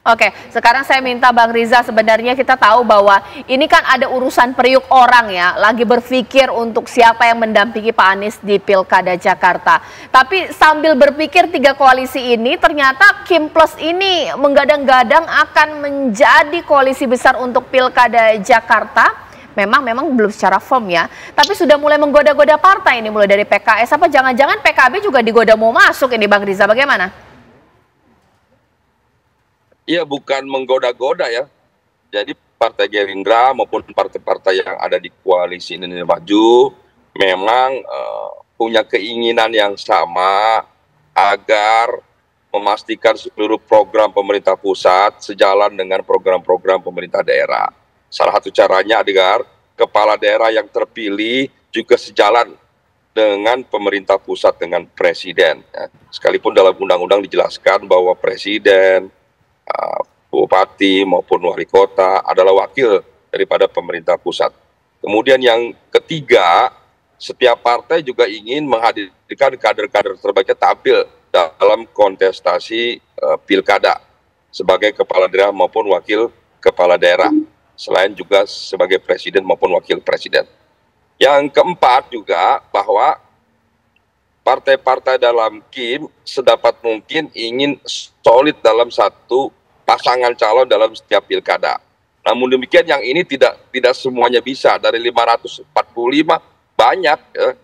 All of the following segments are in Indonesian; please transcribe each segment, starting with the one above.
Oke, sekarang saya minta Bang Riza, sebenarnya kita tahu bahwa ini kan ada urusan periuk orang ya, lagi berpikir untuk siapa yang mendampingi Pak Anies di Pilkada Jakarta. Tapi sambil berpikir tiga koalisi ini, ternyata Kim Plus ini menggadang-gadang akan menjadi koalisi besar untuk Pilkada Jakarta. Memang belum secara firm ya, tapi sudah mulai menggoda-goda partai ini, mulai dari PKS, apa jangan-jangan PKB juga digoda mau masuk ini, Bang Riza, bagaimana? Iya, bukan menggoda-goda ya. Jadi Partai Gerindra maupun partai-partai yang ada di koalisi Indonesia Maju memang punya keinginan yang sama agar memastikan seluruh program pemerintah pusat sejalan dengan program-program pemerintah daerah. Salah satu caranya agar kepala daerah yang terpilih juga sejalan dengan pemerintah pusat, dengan presiden. Ya. Sekalipun dalam undang-undang dijelaskan bahwa presiden, bupati maupun wali kota adalah wakil daripada pemerintah pusat. Kemudian yang ketiga, setiap partai juga ingin menghadirkan kader-kader terbaiknya tampil dalam kontestasi pilkada sebagai kepala daerah maupun wakil kepala daerah, selain juga sebagai presiden maupun wakil presiden. Yang keempat juga bahwa partai-partai dalam Kim sedapat mungkin ingin solid dalam satu pasangan calon dalam setiap pilkada. Namun demikian yang ini tidak semuanya bisa. Dari 545 banyak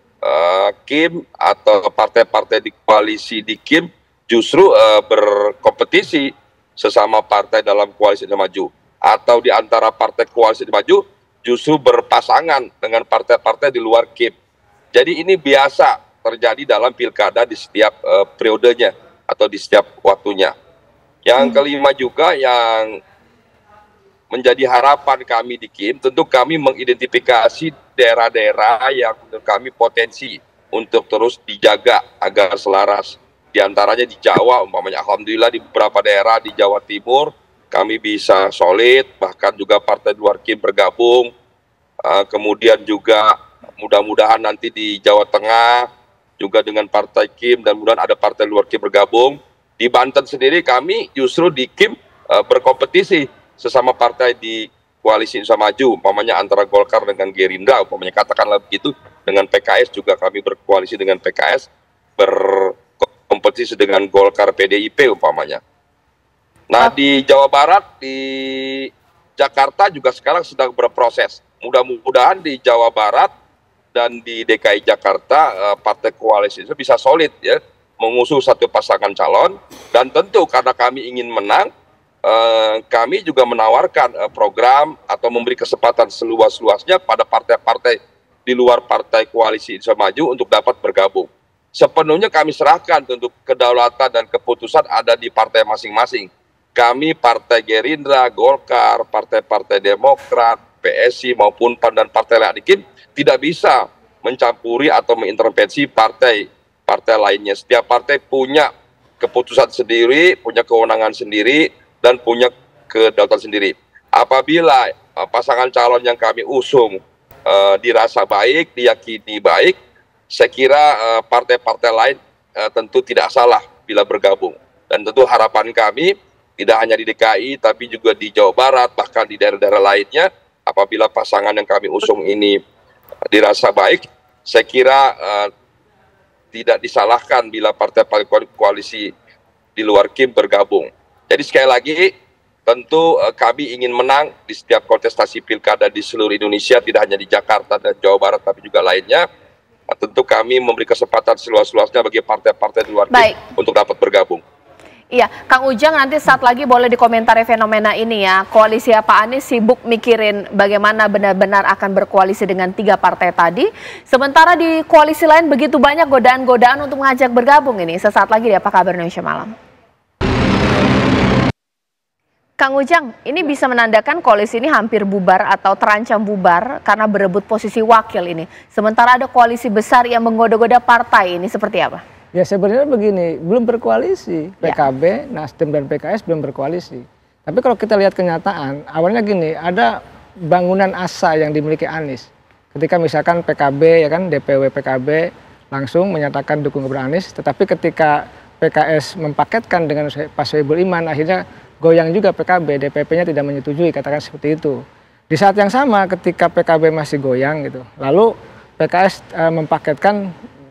Kim atau partai-partai di koalisi di Kim justru berkompetisi sesama partai dalam koalisi Indonesia Maju. Atau di antara partai koalisi Indonesia Maju justru berpasangan dengan partai-partai di luar Kim. Jadi ini biasa terjadi dalam pilkada di setiap periodenya atau di setiap waktunya. Yang kelima juga yang menjadi harapan kami di Kim, tentu kami mengidentifikasi daerah-daerah yang menurut kami potensi untuk terus dijaga agar selaras. Di antaranya di Jawa, umpamanya alhamdulillah di beberapa daerah di Jawa Timur kami bisa solid, bahkan juga partai luar Kim bergabung. Kemudian juga mudah-mudahan nanti di Jawa Tengah juga dengan partai Kim dan mudah-mudahan ada partai luar Kim bergabung. Di Banten sendiri kami justru di Kim berkompetisi sesama partai di koalisi Indonesia Maju, umpamanya antara Golkar dengan Gerindra, umpamanya katakanlah begitu, dengan PKS juga kami berkoalisi dengan PKS, berkompetisi dengan Golkar PDIP umpamanya. Nah di Jawa Barat, di Jakarta juga sekarang sedang berproses. Mudah-mudahan di Jawa Barat dan di DKI Jakarta partai koalisi itu bisa solid ya, mengusung satu pasangan calon, dan tentu karena kami ingin menang, kami juga menawarkan program atau memberi kesempatan seluas-luasnya pada partai-partai di luar partai koalisi Indonesia Maju untuk dapat bergabung. Sepenuhnya kami serahkan, untuk kedaulatan dan keputusan ada di partai masing-masing. Kami partai Gerindra, Golkar, partai-partai Demokrat, PSI maupun dan partai lain di Kim tidak bisa mencampuri atau mengintervensi partai lainnya. Setiap partai punya keputusan sendiri, punya kewenangan sendiri, dan punya kedaulatan sendiri. Apabila pasangan calon yang kami usung dirasa baik, diyakini baik, saya kira partai-partai lain tentu tidak salah bila bergabung. Dan tentu harapan kami tidak hanya di DKI, tapi juga di Jawa Barat, bahkan di daerah-daerah lainnya, apabila pasangan yang kami usung ini dirasa baik, saya kira tidak disalahkan bila partai-partai koalisi di luar Kim bergabung. Jadi sekali lagi, tentu kami ingin menang di setiap kontestasi pilkada di seluruh Indonesia, tidak hanya di Jakarta dan Jawa Barat, tapi juga lainnya. Tentu kami memberi kesempatan seluas-luasnya bagi partai-partai di luar Kim untuk dapat bergabung. Iya, Kang Ujang nanti saat lagi boleh dikomentari fenomena ini ya. Koalisi Pak Anies sibuk mikirin bagaimana benar-benar akan berkoalisi dengan tiga partai tadi. Sementara di koalisi lain begitu banyak godaan-godaan untuk mengajak bergabung ini. Sesaat lagi di Apa Kabar Indonesia Malam. Kang Ujang, ini bisa menandakan koalisi ini hampir bubar atau terancam bubar karena berebut posisi wakil ini. Sementara ada koalisi besar yang menggoda-goda partai ini, seperti apa? Ya sebenarnya begini, belum berkoalisi. PKB, Nasdem dan PKS belum berkoalisi. Tapi kalau kita lihat kenyataan, awalnya gini, ada bangunan asa yang dimiliki Anies. Ketika misalkan PKB, ya kan, DPW PKB langsung menyatakan dukung kepada Anies, tetapi ketika PKS mempaketkan dengan Pak Sohibul Iman, akhirnya goyang juga PKB, DPP-nya tidak menyetujui, katakan seperti itu. Di saat yang sama ketika PKB masih goyang gitu, lalu PKS mempaketkan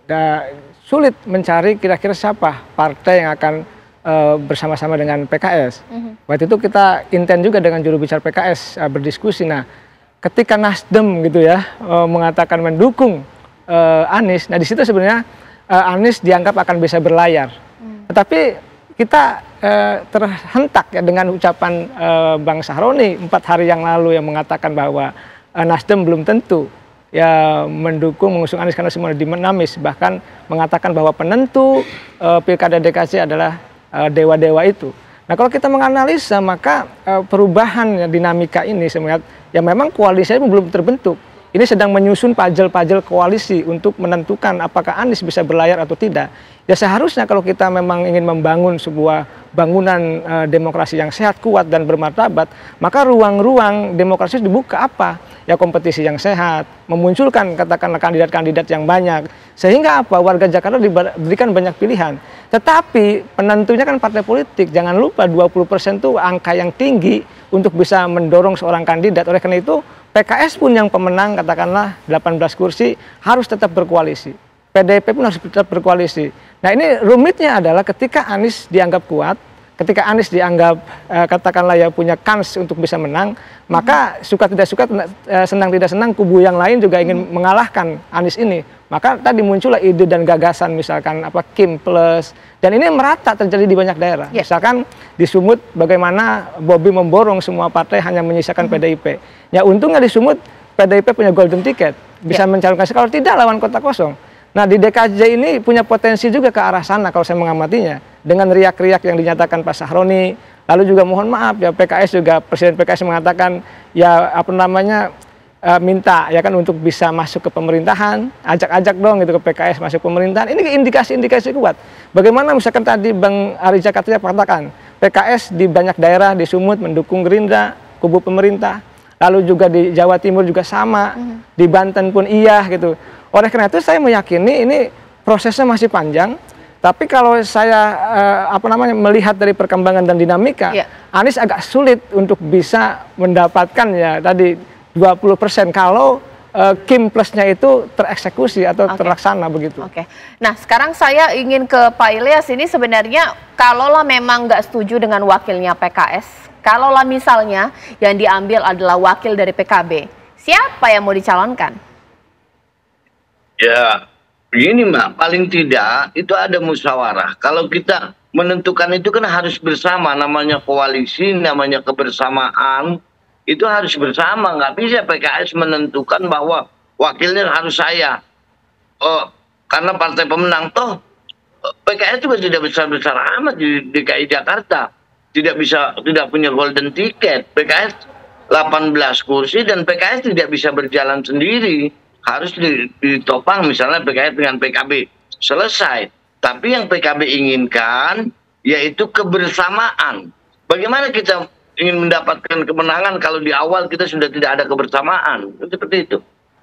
sulit mencari kira-kira siapa partai yang akan bersama-sama dengan PKS. Waktu itu kita intent juga dengan juru bicara PKS berdiskusi. Nah, ketika Nasdem gitu ya mengatakan mendukung Anies, nah di situ sebenarnya Anies dianggap akan bisa berlayar. Tetapi kita terhentak ya dengan ucapan Bang Sahroni 4 hari yang lalu yang mengatakan bahwa Nasdem belum tentu ya mendukung mengusung Anies karena semua dinamis, bahkan mengatakan bahwa penentu Pilkada DKI adalah dewa-dewa itu. Nah, kalau kita menganalisa maka perubahan dinamika ini saya melihat ya memang koalisinya belum terbentuk. Ini sedang menyusun puzzle-puzzle koalisi untuk menentukan apakah Anies bisa berlayar atau tidak. Ya seharusnya kalau kita memang ingin membangun sebuah bangunan demokrasi yang sehat, kuat, dan bermartabat, maka ruang-ruang demokrasi dibuka apa? Ya kompetisi yang sehat, memunculkan katakanlah kandidat-kandidat yang banyak. Sehingga apa? Warga Jakarta diberikan banyak pilihan. Tetapi penentunya kan partai politik. Jangan lupa 20% itu angka yang tinggi untuk bisa mendorong seorang kandidat. Oleh karena itu PKS pun yang pemenang katakanlah 18 kursi harus tetap berkoalisi. PDIP pun harus tetap berkoalisi. Nah ini rumitnya adalah ketika Anies dianggap kuat, ketika Anies dianggap katakanlah ya punya kans untuk bisa menang, maka suka tidak suka, senang tidak senang kubu yang lain juga ingin mengalahkan Anies ini. Maka tadi muncullah ide dan gagasan misalkan apa Kim Plus, dan ini merata terjadi di banyak daerah. Misalkan di Sumut bagaimana Bobi memborong semua partai hanya menyisakan PDIP. Ya untungnya di Sumut PDIP punya golden ticket, bisa mencalonkan, kalau tidak lawan kota kosong. Nah di DKJ ini punya potensi juga ke arah sana kalau saya mengamatinya. Dengan riak-riak yang dinyatakan Pak Sahroni, lalu juga mohon maaf ya PKS juga, Presiden PKS mengatakan ya apa namanya minta ya kan untuk bisa masuk ke pemerintahan, ajak-ajak dong gitu ke PKS masuk pemerintahan. Ini indikasi-indikasi kuat. Bagaimana misalkan tadi Bang Ari Jakarta katakan PKS di banyak daerah di Sumut mendukung Gerindra, kubu pemerintah. Lalu juga di Jawa Timur juga sama, di Banten pun iya gitu. Oleh karena itu saya meyakini ini prosesnya masih panjang. Tapi kalau saya melihat dari perkembangan dan dinamika, Anies agak sulit untuk bisa mendapatkan ya tadi 20% kalau Kim Plusnya itu tereksekusi atau terlaksana begitu. Nah sekarang saya ingin ke Pak Ilyas, ini sebenarnya kalaulah memang nggak setuju dengan wakilnya PKS, kalaulah misalnya yang diambil adalah wakil dari PKB, siapa yang mau dicalonkan? Ya, begini Mbak, paling tidak itu ada musyawarah. Kalau kita menentukan itu kan harus bersama, namanya koalisi, namanya kebersamaan, itu harus bersama. Nggak bisa PKS menentukan bahwa wakilnya harus saya. Karena partai pemenang, toh PKS juga tidak besar-besar amat di DKI Jakarta. Tidak punya golden ticket. PKS 18 kursi dan PKS tidak bisa berjalan sendiri. Harus ditopang misalnya PKS dengan PKB. Selesai. Tapi yang PKB inginkan yaitu kebersamaan. Bagaimana kita ingin mendapatkan kemenangan kalau di awal kita sudah tidak ada kebersamaan? Seperti itu.